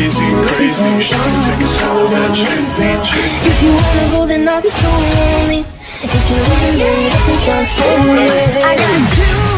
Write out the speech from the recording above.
crazy, crazy. Shawty, take it slow, that gently, gently. If you wanna go, then I'll be so lonely. If you wanna get it, I think I'm so lonely. I got two